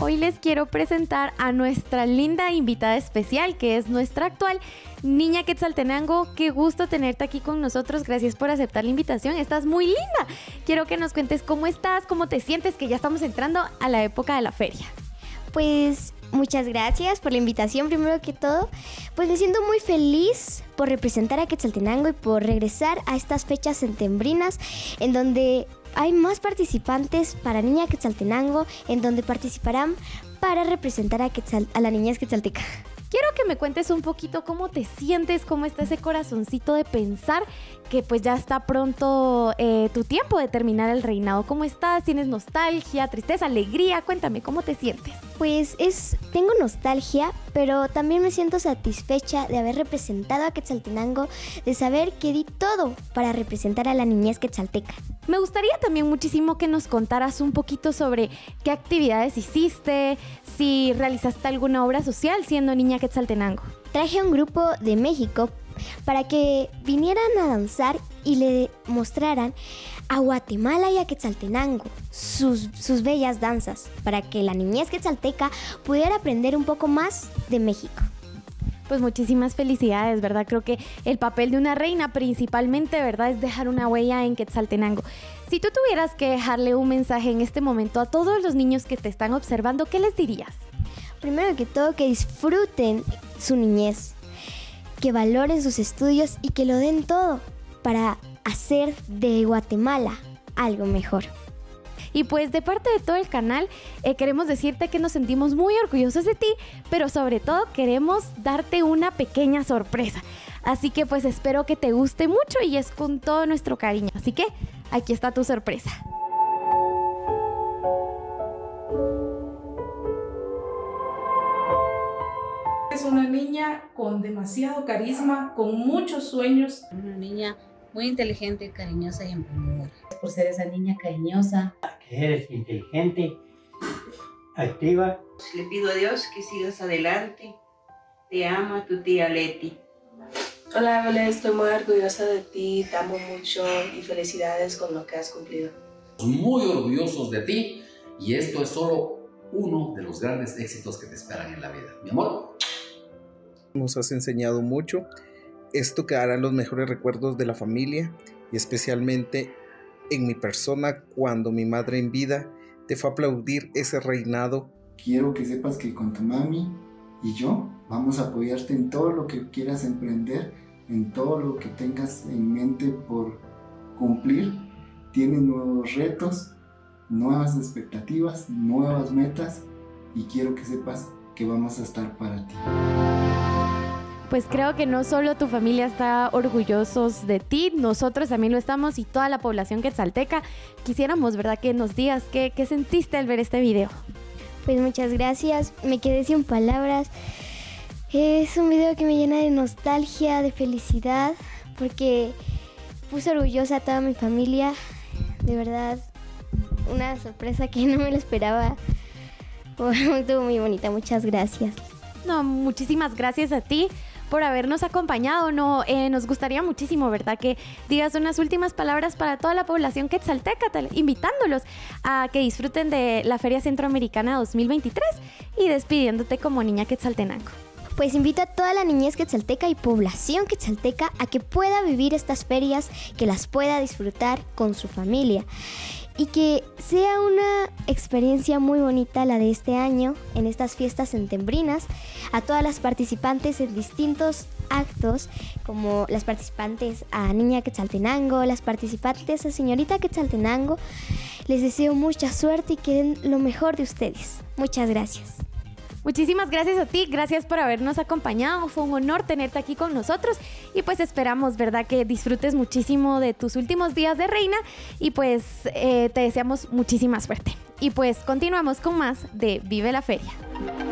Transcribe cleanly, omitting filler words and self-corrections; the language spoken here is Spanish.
hoy les quiero presentar a nuestra linda invitada especial, que es nuestra actual niña Quetzaltenango. Qué gusto tenerte aquí con nosotros. Gracias por aceptar la invitación. Estás muy linda. Quiero que nos cuentes cómo estás, cómo te sientes, que ya estamos entrando a la época de la feria. Pues muchas gracias por la invitación, primero que todo. Pues me siento muy feliz por representar a Quetzaltenango y por regresar a estas fechas septembrinas en donde hay más participantes para Niña Quetzaltenango, en donde participarán para representar a la niñez quetzalteca. Quiero que me cuentes un poquito cómo te sientes, cómo está ese corazoncito de pensar que pues ya está pronto tu tiempo de terminar el reinado. ¿Cómo estás? ¿Tienes nostalgia, tristeza, alegría? Cuéntame, ¿cómo te sientes? Pues tengo nostalgia, pero también me siento satisfecha de haber representado a Quetzaltenango, de saber que di todo para representar a la niñez quetzalteca. Me gustaría también muchísimo que nos contaras un poquito sobre qué actividades hiciste, si realizaste alguna obra social siendo niña Quetzaltenango. Traje a un grupo de México para que vinieran a danzar y le mostraran a Guatemala y a Quetzaltenango sus bellas danzas, para que la niñez quetzalteca pudiera aprender un poco más de México. Pues muchísimas felicidades, ¿verdad? Creo que el papel de una reina principalmente, ¿verdad?, es dejar una huella en Quetzaltenango. Si tú tuvieras que dejarle un mensaje en este momento a todos los niños que te están observando, ¿qué les dirías? Primero que todo, que disfruten su niñez, que valoren sus estudios y que lo den todo para hacer de Guatemala algo mejor. Y pues de parte de todo el canal queremos decirte que nos sentimos muy orgullosos de ti, pero sobre todo queremos darte una pequeña sorpresa. Así que pues espero que te guste mucho y es con todo nuestro cariño. Así que aquí está tu sorpresa. Es una niña con demasiado carisma, con muchos sueños. Una niña muy inteligente, cariñosa y emprendedora. Por ser esa niña cariñosa. Que eres inteligente, activa. Le pido a Dios que sigas adelante. Te ama tu tía Leti. Hola Belén, estoy muy orgullosa de ti, te amo mucho y felicidades con lo que has cumplido. Muy orgullosos de ti y esto es solo uno de los grandes éxitos que te esperan en la vida. Mi amor. Nos has enseñado mucho. Esto quedará en los mejores recuerdos de la familia y especialmente en mi persona cuando mi madre en vida te fue a aplaudir ese reinado. Quiero que sepas que con tu mami y yo vamos a apoyarte en todo lo que quieras emprender, en todo lo que tengas en mente por cumplir. Tienes nuevos retos, nuevas expectativas, nuevas metas y quiero que sepas que vamos a estar para ti. Pues creo que no solo tu familia está orgullosos de ti, nosotros también lo estamos y toda la población quetzalteca. Quisiéramos, ¿verdad?, que nos digas qué sentiste al ver este video. Pues muchas gracias, me quedé sin palabras. Es un video que me llena de nostalgia, de felicidad, porque puse orgullosa a toda mi familia. De verdad, una sorpresa que no me lo esperaba. Estuvo muy bonita, muchas gracias. No, muchísimas gracias a ti por habernos acompañado. Nos gustaría muchísimo, ¿verdad?, que digas unas últimas palabras para toda la población quetzalteca, invitándolos a que disfruten de la Feria Centroamericana 2023 y despidiéndote como niña Quetzaltenango. Pues invito a toda la niñez quetzalteca y población quetzalteca a que pueda vivir estas ferias, que las pueda disfrutar con su familia y que sea una experiencia muy bonita la de este año en estas fiestas septembrinas. A todas las participantes en distintos actos, como las participantes a Niña Quetzaltenango, las participantes a Señorita Quetzaltenango, les deseo mucha suerte y que den lo mejor de ustedes. Muchas gracias. Muchísimas gracias a ti, gracias por habernos acompañado, fue un honor tenerte aquí con nosotros y pues esperamos, ¿verdad?, que disfrutes muchísimo de tus últimos días de reina y pues te deseamos muchísima suerte. Y pues continuamos con más de Vive la Feria.